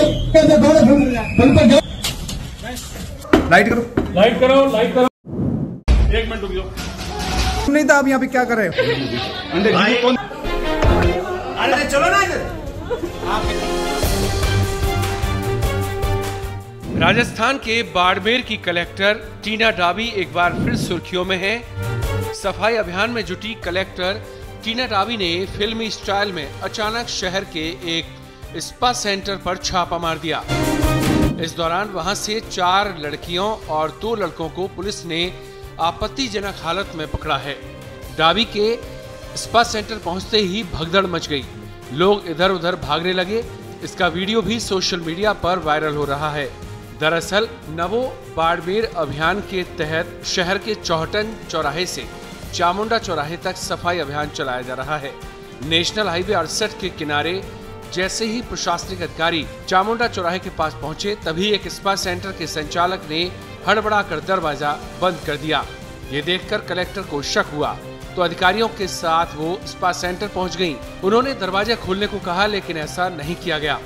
Light करो, light करो, light करो। एक मिनट रुकियो। नहीं था, आप यहाँ पे क्या कर रहे हो? अरे चलो ना इधर। राजस्थान के बाड़मेर की कलेक्टर टीना डाबी एक बार फिर सुर्खियों में है। सफाई अभियान में जुटी कलेक्टर टीना डाबी ने फिल्मी स्टाइल में अचानक शहर के एक स्पा सेंटर पर छापा मार दिया। इस दौरान वहां से 4 लड़कियों और 2 लड़कों को पुलिस ने आपत्तिजनक हालत में पकड़ा है। डाबी के स्पा सेंटर पहुंचते ही भगदड़ मच गई, लोग इधर उधर भागने लगे। इसका वीडियो भी सोशल मीडिया पर वायरल हो रहा है। दरअसल नवो बाड़मेर अभियान के तहत शहर के चौहटन चौराहे से चामुंडा चौराहे तक सफाई अभियान चलाया जा रहा है। नेशनल हाईवे 68 के किनारे जैसे ही प्रशासनिक अधिकारी चामुंडा चौराहे के पास पहुंचे, तभी एक स्पा सेंटर के संचालक ने हड़बड़ाकर दरवाजा बंद कर दिया। ये देखकर कलेक्टर को शक हुआ तो अधिकारियों के साथ वो स्पा सेंटर पहुंच गईं। उन्होंने दरवाजा खोलने को कहा, लेकिन ऐसा नहीं किया गया।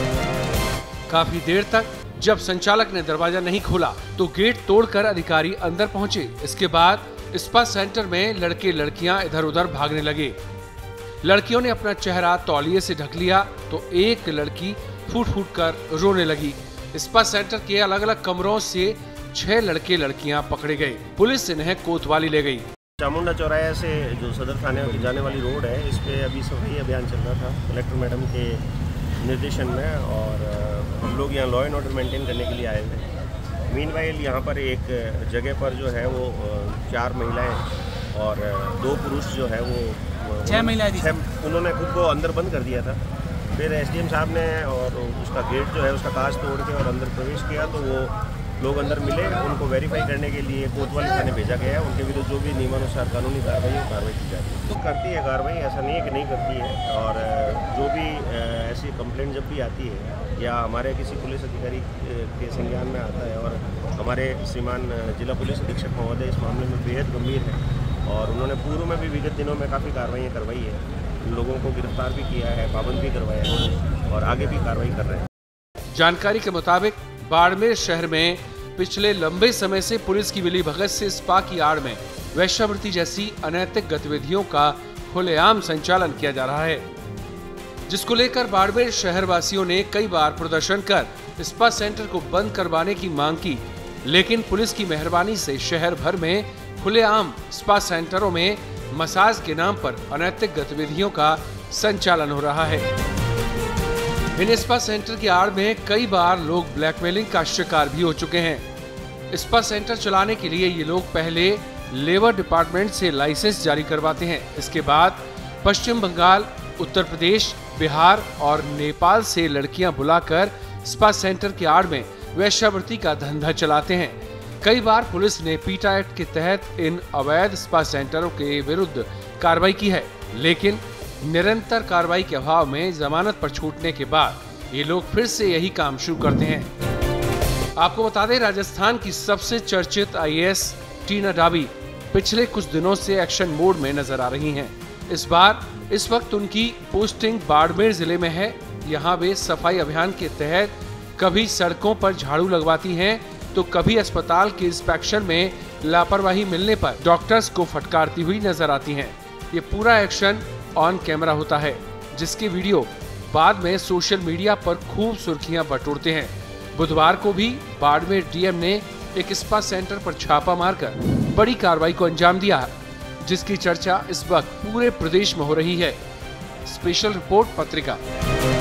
काफी देर तक जब संचालक ने दरवाजा नहीं खोला तो गेट तोड़कर अधिकारी अंदर पहुंचे। इसके बाद स्पा सेंटर में लड़के लड़कियां इधर उधर भागने लगे। लड़कियों ने अपना चेहरा तौलिए से ढक लिया तो एक लड़की फूट फूट कर रोने लगी। स्पा सेंटर के अलग अलग कमरों से 6 लड़के लड़कियां पकड़े गए। पुलिस इन्हें कोतवाली ले गई। चामुंडा चौराहे से जो सदर थाने की जाने वाली रोड है, इस पे अभी सफाई अभियान चल रहा था कलेक्टर मैडम के निर्देशन में, और हम लोग यहाँ लॉ एंड ऑर्डर मेंटेन करने के लिए आए थे। मीनवाइल यहाँ पर एक जगह पर जो है वो 4 महिलाएं और 2 पुरुष जो है वो 6 महिलाएं थी, उन्होंने खुद को अंदर बंद कर दिया था। फिर एसडीएम साहब ने और उसका गेट जो है उसका कांच तोड़ के और अंदर प्रवेश किया, तो वो लोग अंदर मिले। उनको वेरीफाई करने के लिए कोतवाली थाने भेजा गया है। उनके विरुद्ध जो भी नियमानुसार कानूनी कार्रवाई की जा रही है। तो करती है कार्रवाई, ऐसा नहीं है कि नहीं करती है। और जो भी ऐसी कंप्लेंट जब भी आती है या हमारे किसी पुलिस अधिकारी के संज्ञान में आता है, और हमारे श्रीमान जिला पुलिस अधीक्षक महोदय इस मामले में बेहद गंभीर है और उन्होंने पूर्व में भी विगत दिनों में काफ़ी कार्रवाइयाँ करवाई है। लोगों को गिरफ्तार भी किया है, पाबंद भी करवाया है और आगे भी कार्रवाई कर रहे हैं। जानकारी के मुताबिक बाड़मेर शहर में पिछले लंबे समय से पुलिस की मिलीभगत से स्पा की आड़ में वेश्यावृत्ति जैसी अनैतिक गतिविधियों का खुलेआम संचालन किया जा रहा है, जिसको लेकर बाड़मेर शहर वासियों ने कई बार प्रदर्शन कर स्पा सेंटर को बंद करवाने की मांग की। लेकिन पुलिस की मेहरबानी से शहर भर में खुलेआम स्पा सेंटरों में मसाज के नाम पर अनैतिक गतिविधियों का संचालन हो रहा है। इन स्पा सेंटर की आड़ में कई बार लोग ब्लैकमेलिंग का शिकार भी हो चुके हैं। स्पा सेंटर चलाने के लिए ये लोग पहले लेबर डिपार्टमेंट से लाइसेंस जारी करवाते हैं। इसके बाद पश्चिम बंगाल, उत्तर प्रदेश, बिहार और नेपाल से लड़कियां बुलाकर स्पा सेंटर की आड़ में वेश्यावृत्ति का धंधा चलाते हैं। कई बार पुलिस ने पीटा एक्ट के तहत इन अवैध स्पा सेंटरों के विरुद्ध कार्रवाई की है, लेकिन निरंतर कार्रवाई के अभाव में जमानत पर छूटने के बाद ये लोग फिर से यही काम शुरू करते हैं। आपको बता दें, राजस्थान की सबसे चर्चित आईएएस टीना डाबी पिछले कुछ दिनों से एक्शन मोड में नजर आ रही हैं। इस वक्त उनकी पोस्टिंग बाड़मेर जिले में है। यहाँ वे सफाई अभियान के तहत कभी सड़कों पर झाड़ू लगवाती हैं तो कभी अस्पताल के इंस्पेक्शन में लापरवाही मिलने पर डॉक्टर्स को फटकारती हुई नजर आती हैं। ये पूरा एक्शन ऑन कैमरा होता है, जिसके वीडियो बाद में सोशल मीडिया पर खूब सुर्खियां बटोरते हैं। बुधवार को भी बाड़मेर डीएम ने एक स्पा सेंटर पर छापा मारकर बड़ी कार्रवाई को अंजाम दिया, जिसकी चर्चा इस वक्त पूरे प्रदेश में हो रही है। स्पेशल रिपोर्ट पत्रिका।